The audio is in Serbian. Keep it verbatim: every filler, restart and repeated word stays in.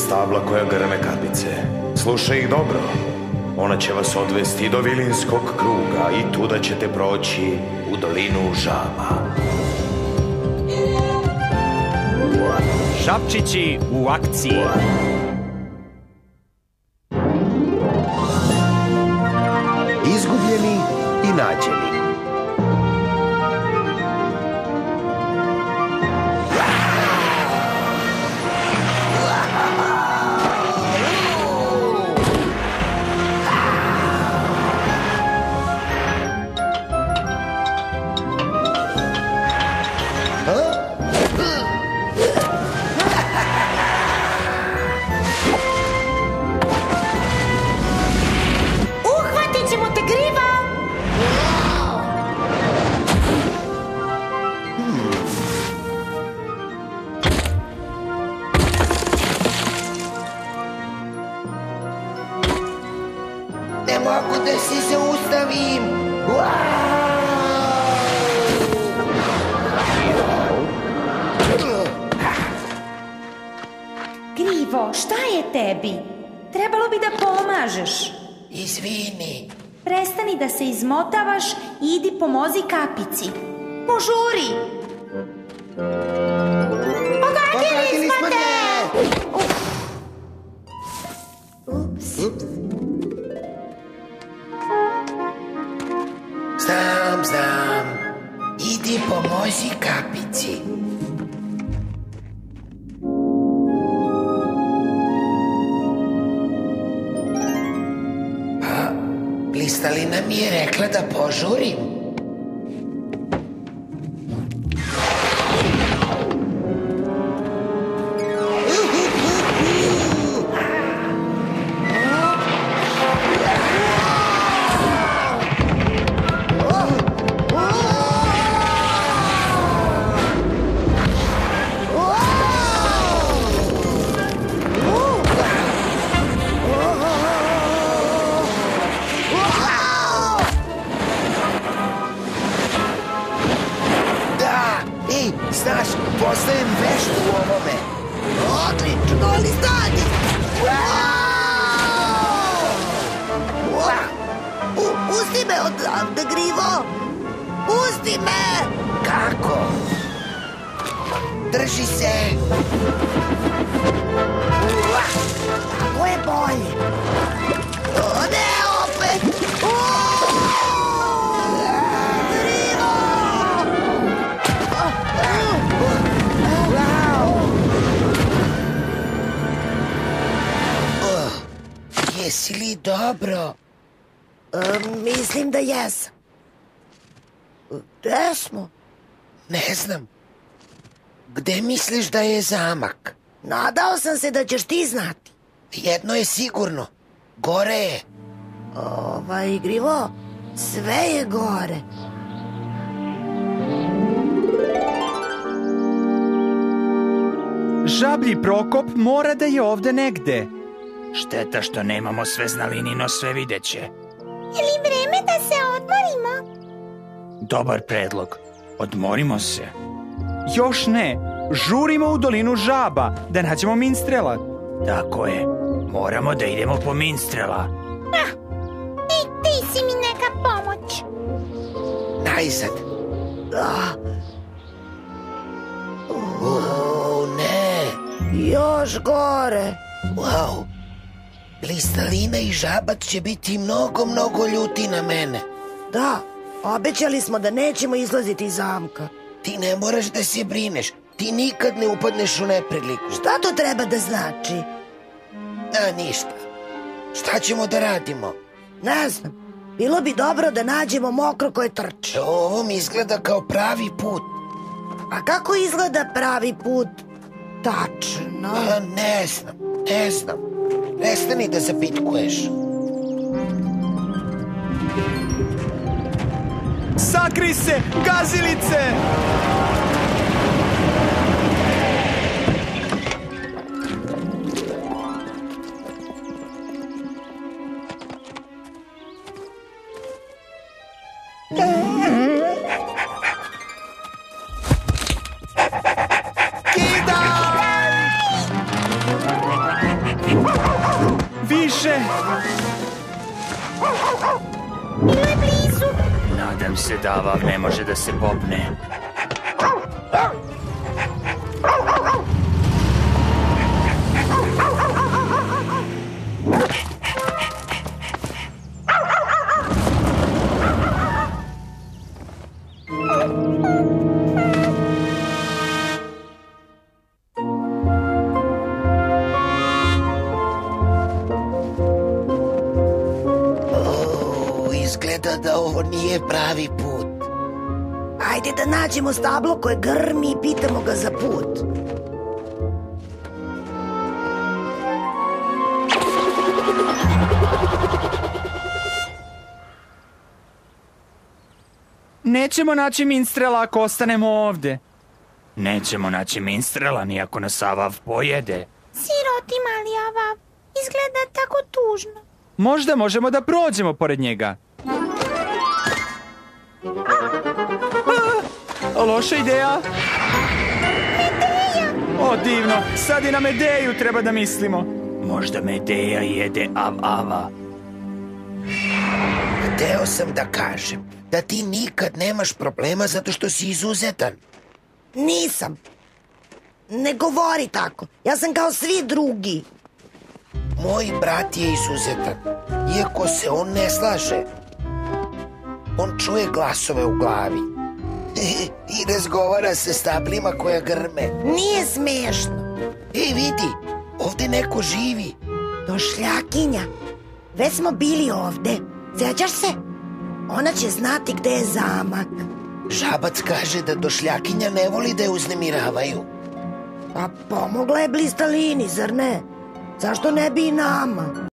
stabla koja grme kapice. Slušaj ih dobro. Ona će vas odvesti do Vilinskog kruga i tuda ćete proći u dolinu žaba. Žabčići u akciji. Izgubljeni i nađeni. Ne mogu da se zaustavim. Grivo, šta je tebi? Trebalo bi da pomažeš. Izvini. Prestani da se izmotavaš i idi pomozi kapici. Požuri! Pogadili smo te! Ups. Znam, znam. Idi pomozi kapici. A, Blistalina mi je rekla da požurim. Znaš, postajem vešt u ovome. Odlično, ali stani! Pusti me odavde, Grivo! Pusti me! Kako? Drži se! Tako je bolje. O, ne, opet! Jesi li dobro? E, mislim da jesam. Gde smo? Ne znam. Gde misliš da je zamak? Nadao sam se da ćeš ti znati. Jedno je sigurno. Gore je. Ovaj, Grivo, sve je gore. Žablji Prokop mora da je ovde negde. Šteta što nemamo sveznalinino svevideće. Je li vreme da se odmorimo? Dobar predlog. Odmorimo se. Još ne. Žurimo u dolinu žaba da nađemo Minstrela. Tako je. Moramo da idemo po Minstrela. Ah, i ti si mi neka pomoć. Najzad. Ah. O, ne. Još gore. Wow. Blistalina i Žabac će biti mnogo, mnogo ljuti na mene. Da, obećali smo da nećemo izlaziti iz zamka. Ti ne moraš da se brineš. Ti nikad ne upadneš u nepriliku. Šta to treba da znači? A, ništa. Šta ćemo da radimo? Ne znam. Bilo bi dobro da nađemo mokro koje trči. Ovo mi izgleda kao pravi put. A kako izgleda pravi put? Tačno. A, ne znam, ne znam. Prestani da zapitkuješ. Sakri se, gazilice! Više! Bilo je blizu. Nadam se da Avav ne može da se popne. Izgleda da ovo nije pravi put. Ajde da nađemo stablo koje grmi i pitamo ga za put. Nećemo naći minstrela ako ostanemo ovde. Nećemo naći minstrela ni ako nas Avav pojede. Siroti mali Avav. Izgleda tako tužno. Možda možemo da prođemo pored njega. A, loša ideja. Medeja! O, divno. Sad i na Medeju treba da mislimo. Možda Medeja jede Av-Ava. Hteo sam da kažem da ti nikad nemaš problema zato što si izuzetan. Nisam. Ne govori tako. Ja sam kao svi drugi. Moj brat je izuzetan, iako se on ne slaže. On čuje glasove u glavi i razgovara sa stablima koja grme. Nije smešno. Ej, vidi, ovde neko živi. Došljakinja. Već smo bili ovde. Sjećaš se? Ona će znati gde je zamak. Žabac kaže da došljakinja ne voli da je uznemiravaju. Pa pomogla je Blistalini, zar ne? Zašto ne bi i nama?